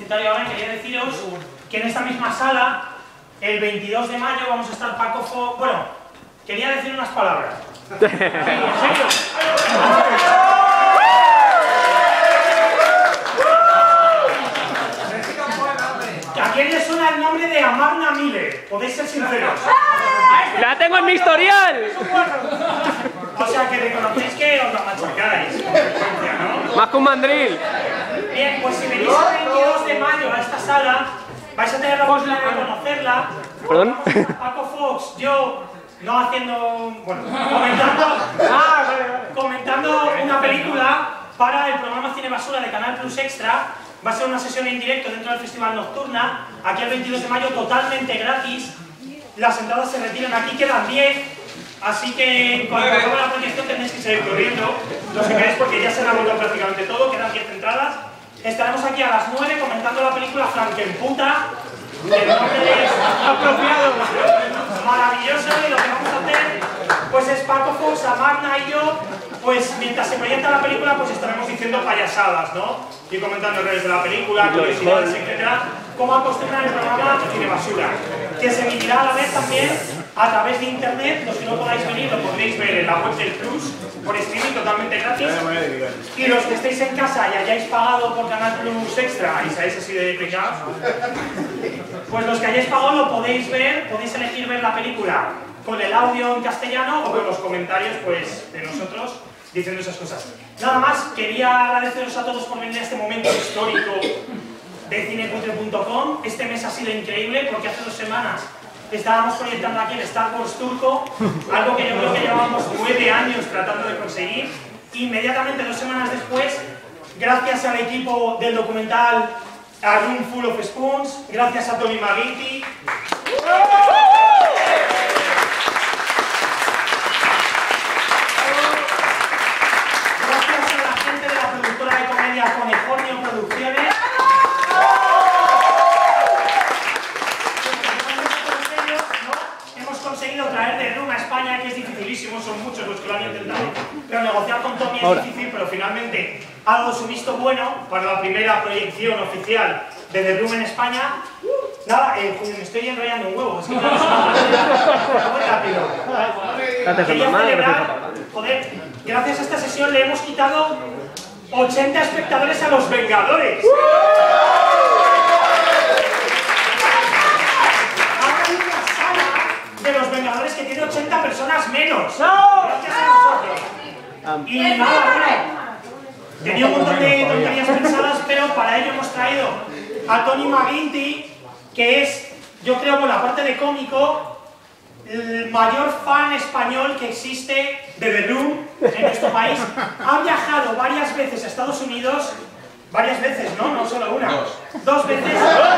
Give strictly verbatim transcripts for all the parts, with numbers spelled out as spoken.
publicitario ahora, quería deciros que en esta misma sala, el veintidós de mayo, vamos a estar Paco Fo... Bueno, quería decir unas palabras. Sí, ¿en serio? ¿A quién le suena el nombre de Amarna Miller? Podéis ser sinceros. ¡La tengo en mi historial! O sea, que reconocéis que os la machacáis, con frecuencia, ¿no? Más que un mandril. Bien, pues si venís el veintidós de mayo a esta sala, vais a tener la oportunidad de conocerla. ¿Perdón? Paco Fox, yo, no haciendo... bueno, comentando, comentando una película para el programa Cine Basura de Canal Plus Extra. Va a ser una sesión en directo dentro del Festival Nocturna, aquí el veintidós de mayo, totalmente gratis. Las entradas se retiran, aquí quedan diez, así que en cuanto acabe la proyección tenéis que seguir corriendo, los que queréis, porque ya se han agotado prácticamente todo, quedan diez entradas. Estaremos aquí a las nueve comentando la película Frankenputa, el nombre es apropiado, maravilloso, y lo que vamos a hacer pues es Paco Fox, Amarna y yo, pues mientras se proyecta la película pues estaremos diciendo payasadas, ¿no? Y comentando errores de la película, curiosidades, etcétera, como acostumbra el programa Cine Basura, que se emitirá a la vez también a través de internet. Los que no podáis venir lo podréis ver en la web del Plus, por streaming totalmente gratis. Y los que estéis en casa y hayáis pagado por Canal Plus Extra y seáis así de pecados, pues los que hayáis pagado lo podéis ver, podéis elegir ver la película con el audio en castellano o con los comentarios pues de nosotros diciendo esas cosas. Nada más, quería agradeceros a todos por venir a este momento histórico de cineputre punto com. Este mes ha sido increíble porque hace dos semanas estábamos proyectando aquí el Star Wars turco, algo que yo creo que llevábamos nueve años tratando de conseguir. Inmediatamente, dos semanas después, gracias al equipo del documental A Room Full of Spoons, gracias a Tony Maguiti, gracias a la gente de la productora de comedia Conejonio Producciones, conseguido traer de Room a España, que es dificilísimo, son muchos los que lo han intentado, pero negociar con Tommy es Ahora. difícil, pero finalmente ha dado su visto bueno para la primera proyección oficial de The Room en España. Nada, eh, me estoy enrollando un huevo, es que no es muy rápido. Quería celebrar, joder, gracias a esta sesión le hemos quitado ochenta espectadores a los Vengadores. De los Vengadores que tiene ochenta personas menos. Gracias a nosotros. Y nada, bueno, tenía un montón de tonterías pensadas, pero para ello hemos traído a Tony Maguinty, que es, yo creo, por la parte de cómico, el mayor fan español que existe de The Room en nuestro país. Ha viajado varias veces a Estados Unidos, varias veces, ¿no? No solo una. Dos. Dos veces.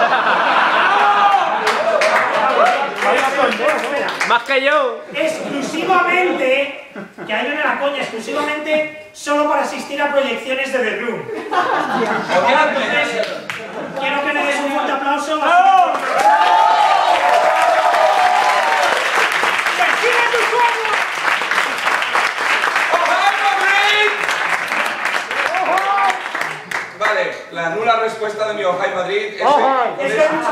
Más que yo. Exclusivamente, que ahí viene la coña, exclusivamente solo para asistir a proyecciones de The Room. Entonces, quiero que le des un fuerte aplauso. Vale, la nula respuesta de mi Ojai Madrid es... Es que hay mucha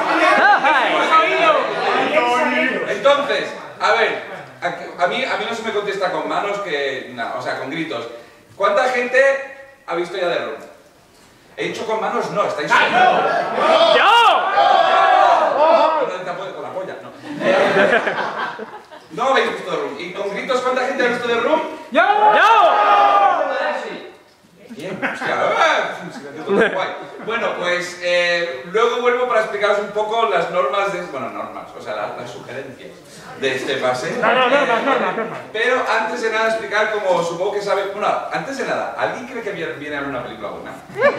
gente. Entonces, a ver, a, a, mí, a mí no se me contesta con manos, que, no, o sea, con gritos. ¿Cuánta gente ha visto ya The Room? He dicho con manos, no, estáis... ¡Yo! ¡Yo! Con la polla, no. Eh, no habéis visto The Room. ¿Y con gritos cuánta gente ha visto The Room? ¡Yo! ¡Yo! Bien, hostia, ¡ah! Todo guay. Bueno, pues eh, luego vuelvo para explicaros un poco las normas de... Bueno, normas, o sea, las, las sugerencias de este pase. No, no, normas, normas, normas. Pero antes de nada explicar, como supongo que sabe... Bueno, antes de nada, ¿alguien cree que viene a ver una película buena?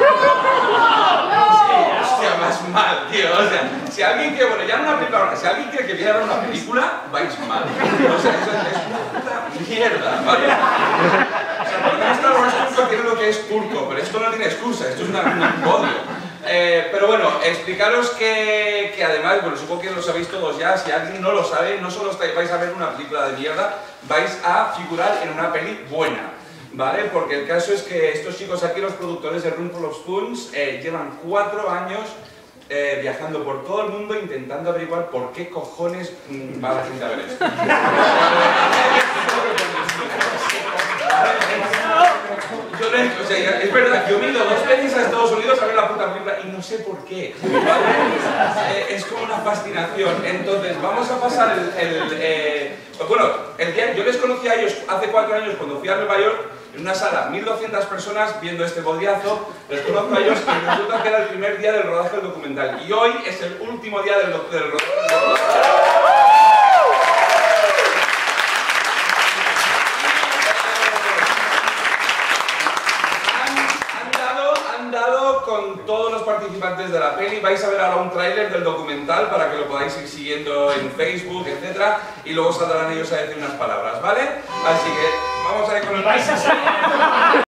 Hostia, más mal, tío. O sea, si alguien cree... Bueno, ya no una película buena, si alguien cree que viene a ver una película, vais mal. O sea, eso es una puta mierda, ¿vale? O sea, porque Star Wars turco tiene lo que es turco, pero esto no tiene excusa, esto es una, un podio. Eh, pero bueno, explicaros que, que además, bueno, supongo que lo sabéis todos ya, si alguien no lo sabe, no solo estáis, vais a ver una película de mierda, vais a figurar en una peli buena, ¿vale? Porque el caso es que estos chicos aquí, los productores de Room Full of Spoons, eh, llevan cuatro años eh, viajando por todo el mundo intentando averiguar por qué cojones mm, va la gente a ver esto. Yo le, o sea, es verdad que yo he ido dos veces a Estados Unidos a ver la puta película y no sé por qué. ¿Vale? Es como una fascinación. Entonces, vamos a pasar el... el eh, bueno, el día, yo les conocí a ellos hace cuatro años cuando fui a Nueva York, en una sala, mil doscientas personas viendo este bodiazo. Les conozco a ellos y resulta que era el primer día del rodaje del documental. Y hoy es el último día del, del rodaje del documental. Con todos los participantes de la peli, vais a ver ahora un tráiler del documental para que lo podáis ir siguiendo en Facebook, etcétera, y luego saldrán ellos a decir unas palabras, ¿vale? Así que vamos a ir con el... ¿Vais a salir?